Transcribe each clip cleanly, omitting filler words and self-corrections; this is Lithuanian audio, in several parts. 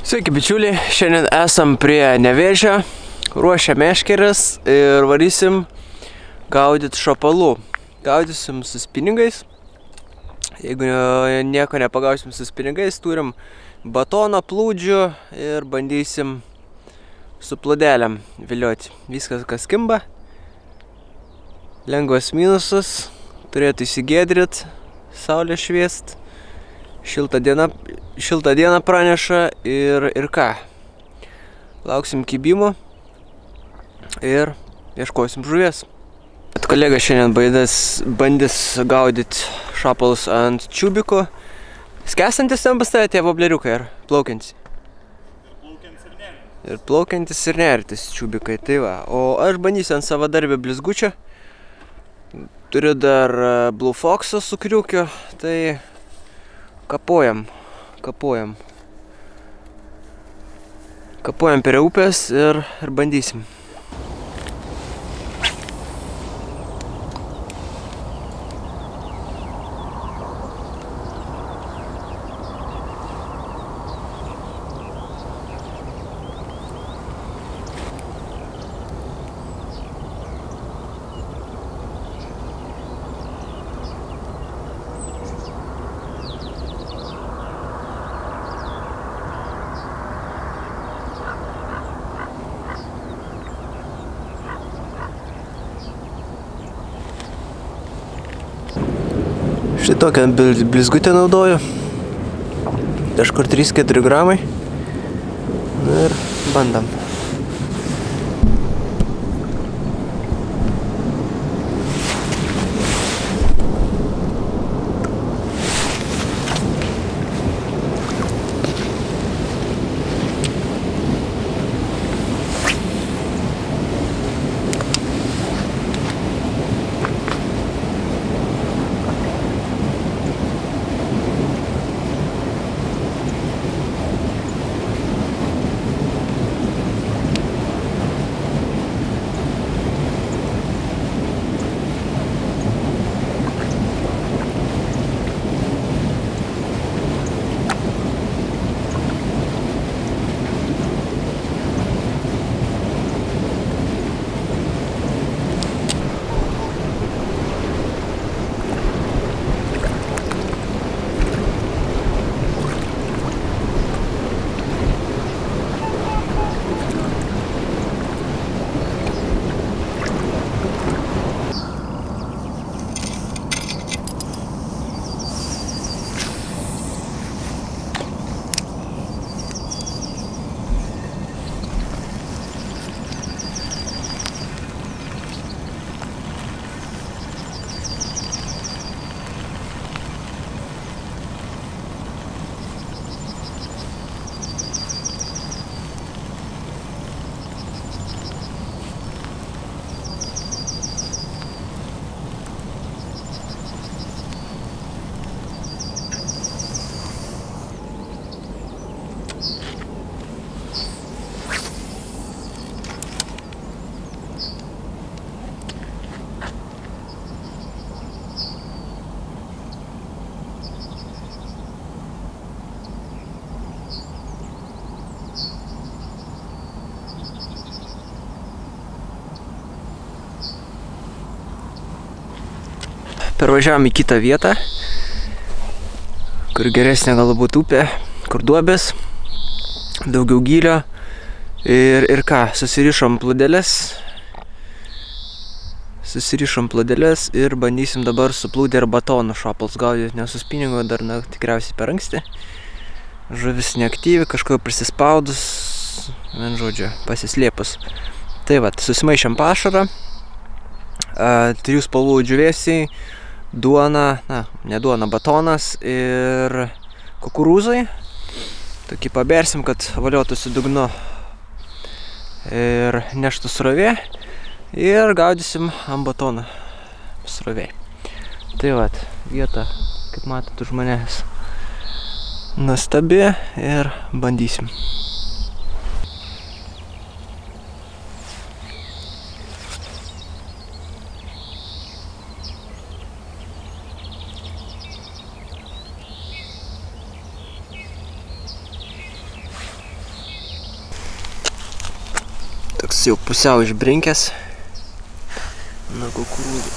Sveiki bičiuliai, šiandien esam prie Nevėžio, ruošiam meškeres ir varysim gaudyti šapalų. Gaudysim su spiningais. Jeigu nieko nepagausim su spiningais, turim batoną, plūdžių ir bandysim su plūdelėm vilioti. Viskas, kas kimba. Lengvas minusas, turėtų įsigėdrit, saulė šviest. Šilta diena praneša ir ką. Lauksim kibimo ir ieškosim žuvies. Kolega šiandien bandys gaudyti šapalus ant čiubiko. Skęstantis ten pas tave tie vobleriukai ar plaukiantis? Ir plaukiantis ir nertis čiubikai, tai va. O aš bandysiu ant savadarbio blizgučio. Turiu dar Blue Fox'o su kriukiu, tai kapojam prie upės ir bandysim. Štai tokią blizgutę naudoju. Kažkur 3-4 gramai. Ir bandam. Pervažiavom į kitą vietą, kur geresnė galbūt upė, kur duobės, daugiau gylio ir ką, susirišom plūdeles ir bandysim dabar su plūdė ir batonu šapalus gaudyti, nes su spiningu dar tikriausiai per anksti. Žuvis neaktyvi, kažkur prisispaudus, žodžiu, pasislėpus. Tai va, susimaišėm pašarą, 3 spalvų džiūvėsiai, duona, ne duona, batonas ir kukurūzai. Tokį pabersim, kad valiotųsi dugnu ir neštų srovė. Ir gaudysim ant batono srovė. Tai vat, vieta, kaip matot, už manęs nuostabi ir bandysim. jau pusiau išbrinkęs nuo kukurūzų.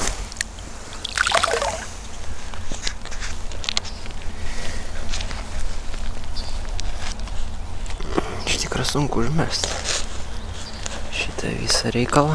Iš tikrųjų sunku užmesti šitą visą reikalą.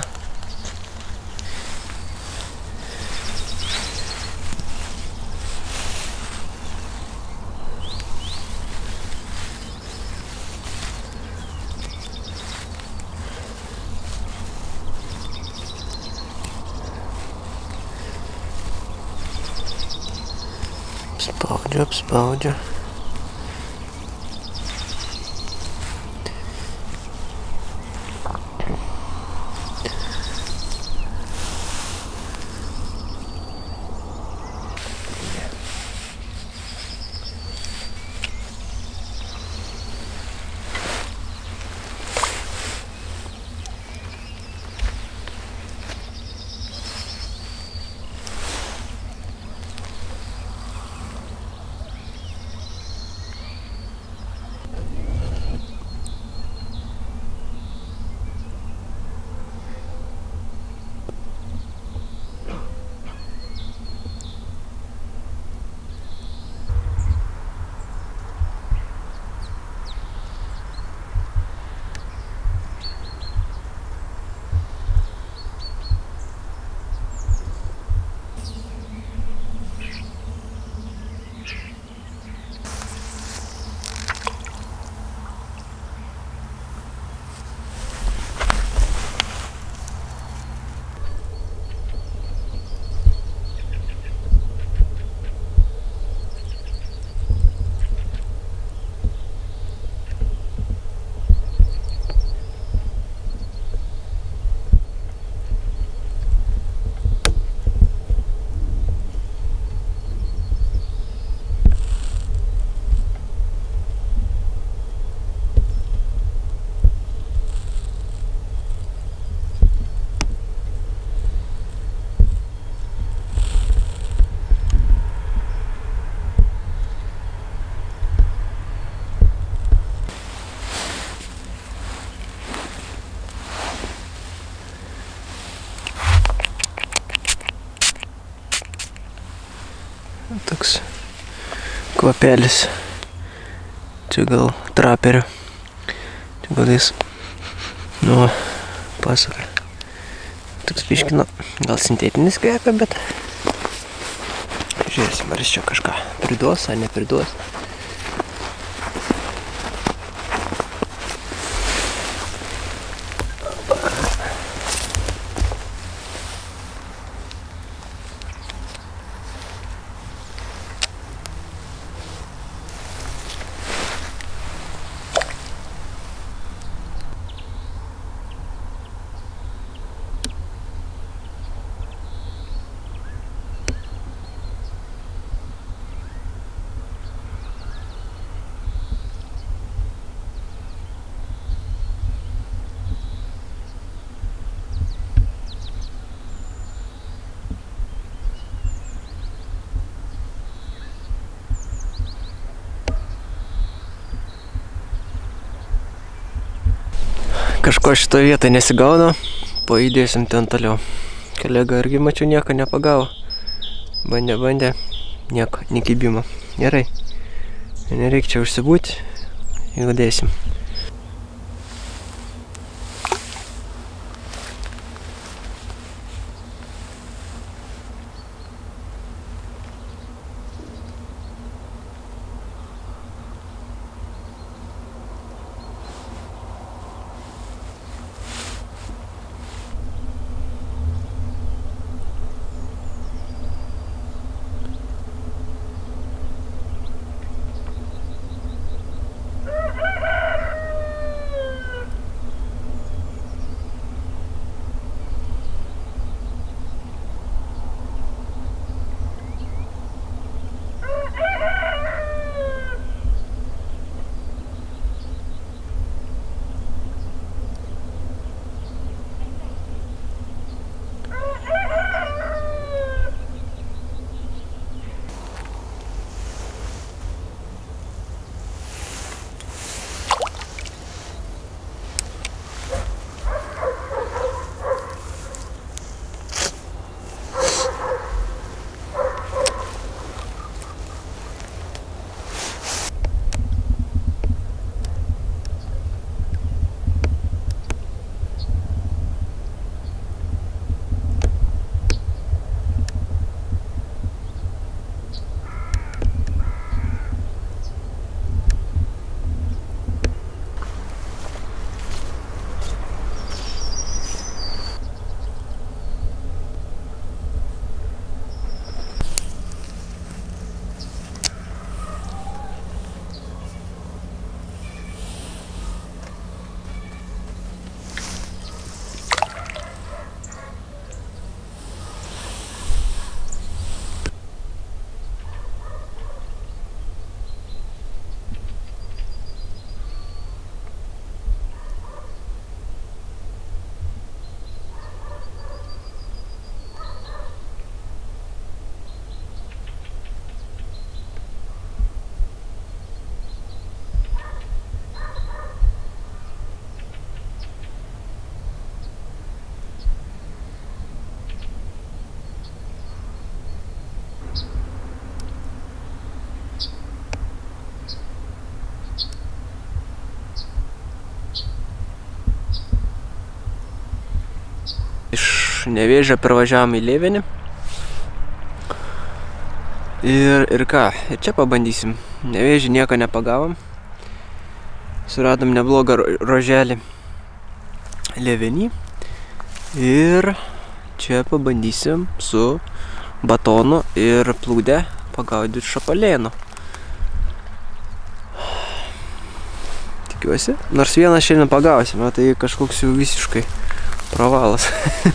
Apspaudžiu. Toks kvapelis. Čia gal traperio. Čia gal jis nuo pasaka. Toks biškino, gal sintetinis kvepia, bet žiūrėsim, ar jis čia kažką priduos, ar nepriduos. Kažko šitoje vietoje nesigaudo, pajudėsim ten toliau. Kolega irgi mačiau nieko nepagavo. Bandė, nieko, nekibimo. Gerai, nereikia čia užsibūti, jeigu dėsim. iš Nevėžio pervažiavom į Lėvenį. Ir ką, ir čia pabandysim. Nevėžį nieko nepagavom. Suradom neblogą ruoželį Lėvenį. Ir čia pabandysim su batonu ir plūde pagaudyti šapalėnų. Tikiuosi. Nors vieną šiandien pagausime, tai kažkoks jau visiškai pravalas.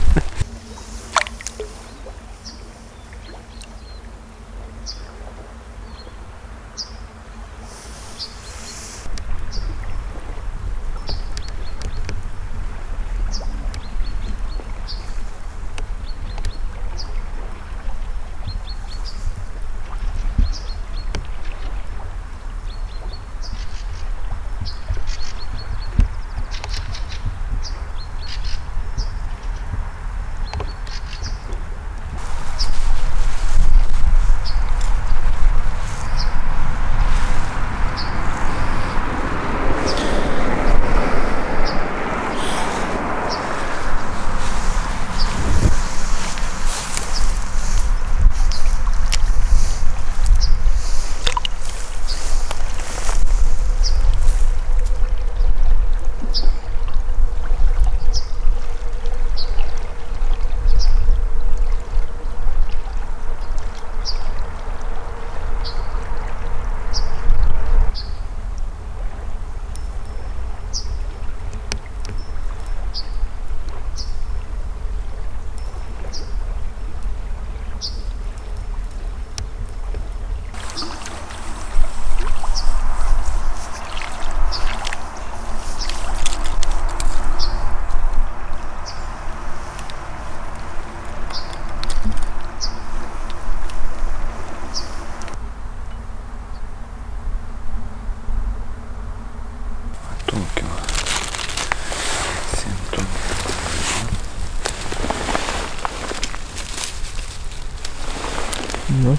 Nu.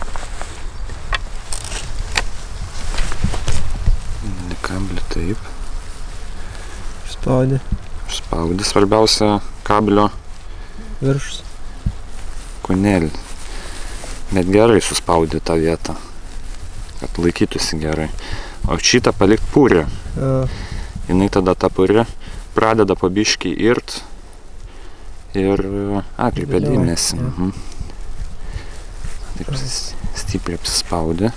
Kablį taip. Spaudė. Spaudė, svarbiausia kablio Viršus. Kunelį. Bet gerai suspaudė tą vietą, kad laikytųsi gerai. O šitą palikti pūrę. Jinai tada tą pūrę pradeda po biškį irt ir atkreipia dėmesį. Taip stipriai apsispaudė.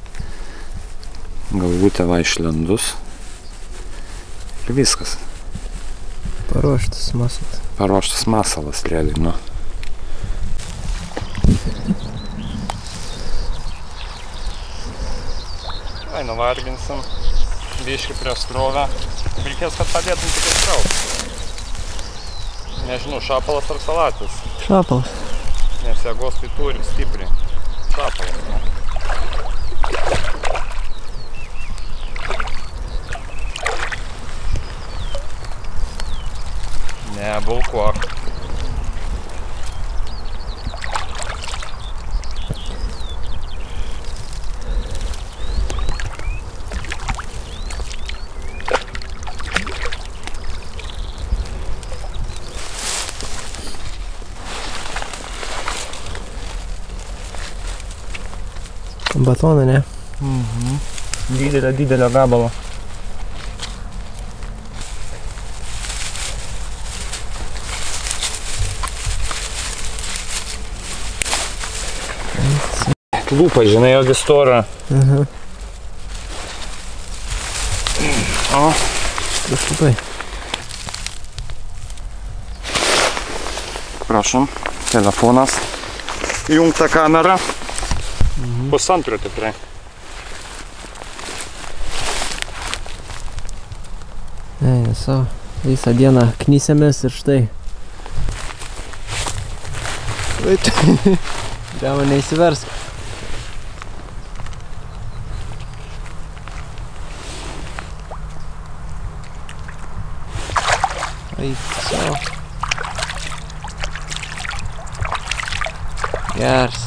Galvutė va išlendus. Ir viskas. Paruoštas masalas. Paruoštas masalas, realiai, nu. Ai, nuvarginsim. Biškį prie skrovę. Reikės, kad padėtum tik įskrauti. Nežinau, šapalas ar salatis. Šapalas. Nes jėgos tai turim stipriai. Šapalas, nu. Ne, bulkuok. Batoną, ne? Didelio gabalo. Lūpa, žinai, jogi stora. O. Kažkapai. Prašom, telefonas. Įjungta kamera. Pusantro tikrai. Ne, savo. Visą dieną knysėmės ir štai. Galima neįsiversk. Eik savo. Geras.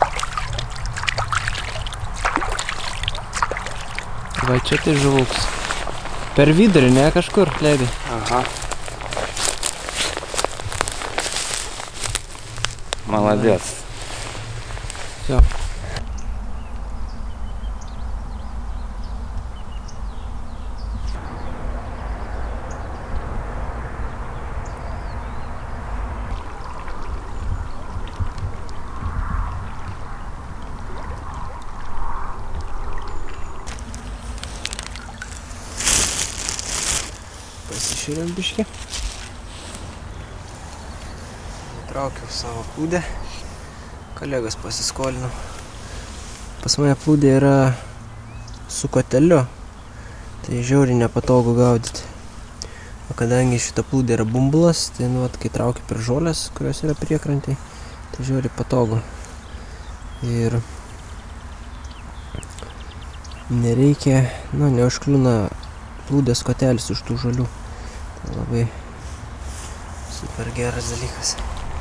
Va čia tai žuvuks. Per vidurį, ne kažkur leidai? Aha. Молодец. Все. Pasišėrėm biškį. Traukiau savo plūdę. Kolegos pasiskolino. Pas mane plūdė yra su koteliu. Tai žiauriai nepatogu gaudyti. O kadangi šita plūdė yra bumbulas, tai nu, kai trauki per žolės, kurios yra priekrantėj, tai žiauriai patogu. Ir nereikia, neužkliūna plūdės kotelis už tų žolių. Tai labai super geras dalykas.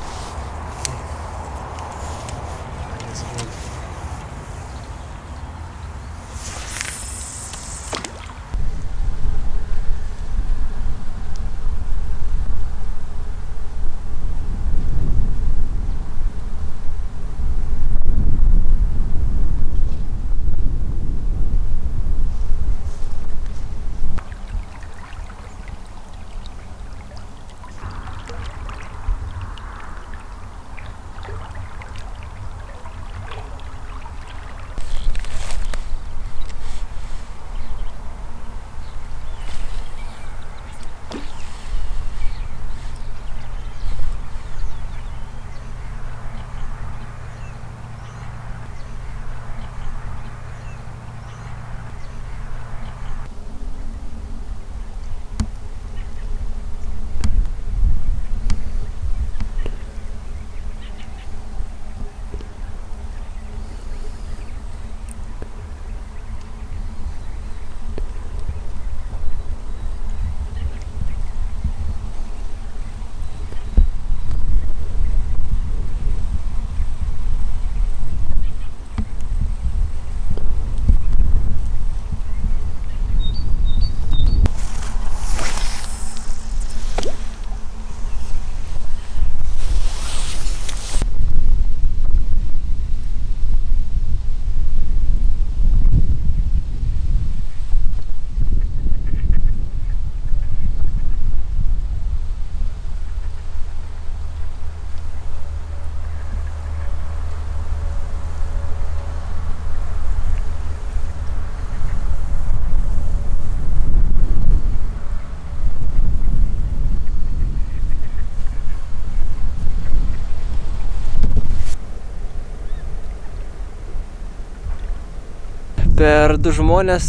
Per 2 žmonės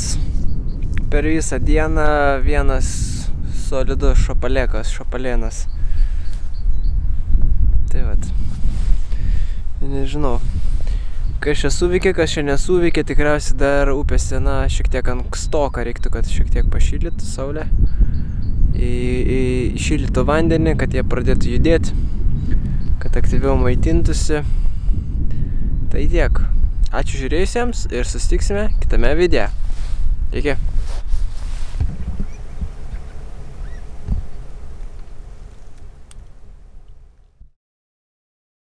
per visą dieną vienas solidus šapalėnas. Tai vat. Nežinau, kas čia suveikė, kas čia nesuveikė, tikriausiai dar upės sena šiek tiek ankstoka, reiktų, kad šiek tiek pašylytų saulė. Įšildytų vandenį, kad jie pradėtų judėti, kad aktyviau maitintųsi. Tai tiek. Ačiū žiūrėjusiems ir susitiksime kitame video. Iki.